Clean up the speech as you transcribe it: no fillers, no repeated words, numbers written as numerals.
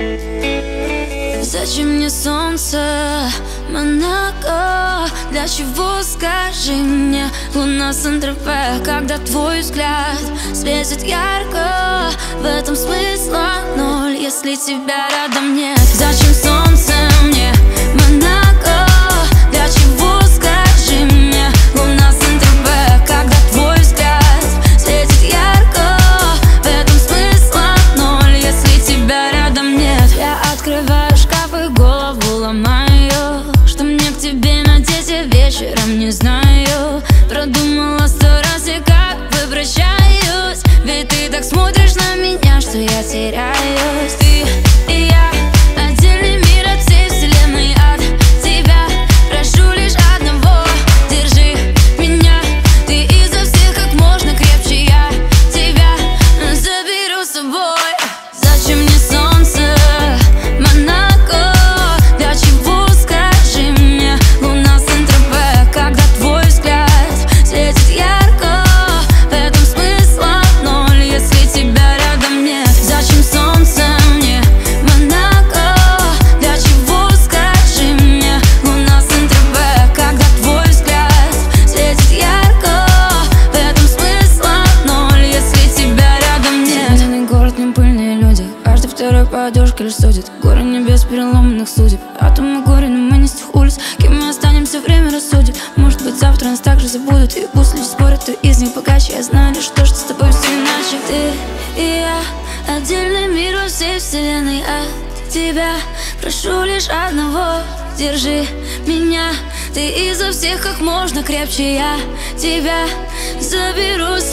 Зачем мне солнце, Монако? Для чего, скажи мне, луна Сан-Тропе? Когда твой взгляд светит ярко, в этом смысла ноль, если тебя рядом нет. Зачем солнце мне, Монако? Для чего, скажи мне, луна Сан-Тропе? Когда твой взгляд светит ярко, в этом смысла ноль, если тебя рядом нет. Я открываю шкаф и голову ломаю, что мне к тебе надеть, я вечером не знаю. Продумала 100 раз, и как бы прощаюсь, ведь ты так смотришь на меня, что я теряюсь. Ты и я, отдельный мир от всей вселенной, от тебя прошу лишь одного: держи меня, ты изо всех как можно крепче, я тебя заберу с собой. Зачем мне солнце, Монако? Для чего, скажи мне, луна Сан-Тропе? Когда твой взгляд светит ярко, в этом смысла ноль, если тебя рядом нет. Зачем солнце мне, Монако? Для чего, скажи мне, луна Сан-Тропе? Когда твой взгляд светит ярко, в этом смысла ноль, если тебя рядом нет. Зеленый город, не пыльные люди, каждый второй подушка лишь судит. Горы небес переломанных судеб, атомы горе, но мы не с тех улиц. Кем мы останемся, время рассудит. Может быть, завтра нас также забудут, и пусть люди спорят, кто из них богаче. Я знаю лишь то, что с тобой все иначе. Ты и я, отдельный мир во всей вселенной, от тебя прошу лишь одного: держи меня, ты изо всех как можно крепче, я тебя заберу с